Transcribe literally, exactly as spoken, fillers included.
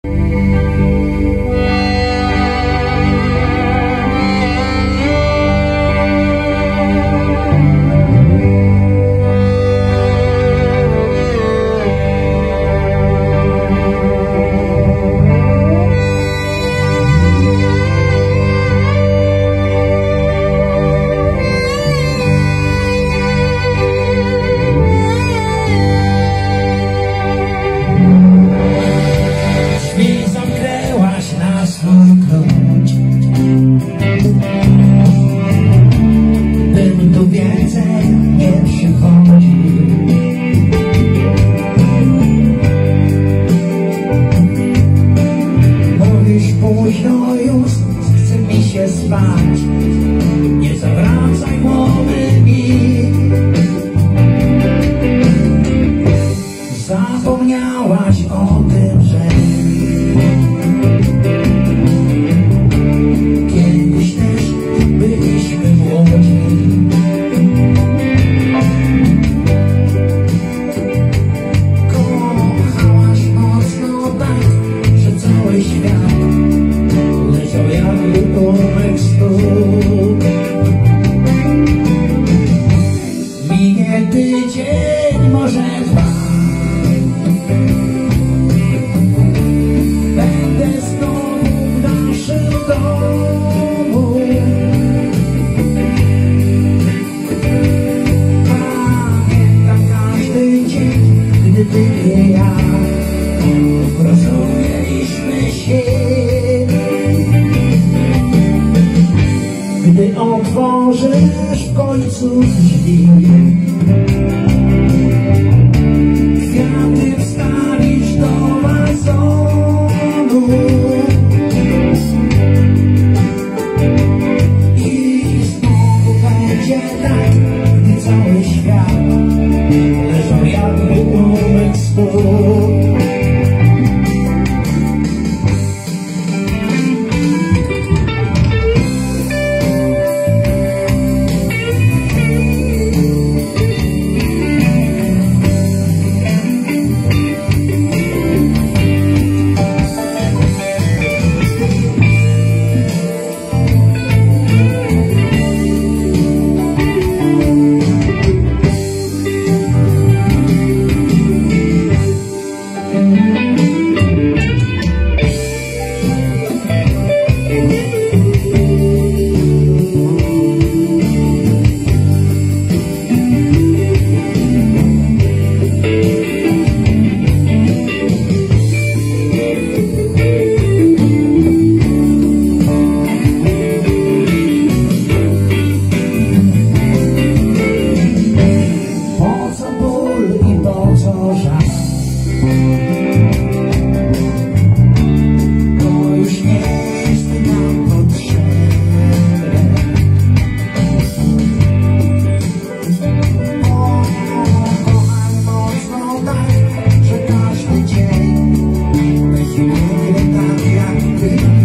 Późno już chce mi się spać, nie zawracaj głowy mi. Zapomniałaś o tym, że kiedyś też byliśmy młodzi. Kochałaś mocno tak, że cały świat jakby domek stóp. Minie tydzień, może dwa, będę znowu w naszym domu. Pamiętam każdy dzień, gdy ty i ja rozumieliśmy się. Gdy otworzysz w końcu drzwi, kwiaty wstawisz do wazonu i znowu będzie tak, gdy cały świat leżał jakby domek spód. To już nie jest nam potrzebne. O, kochaj mocno tak, że każdy dzień będzie tak jak ty.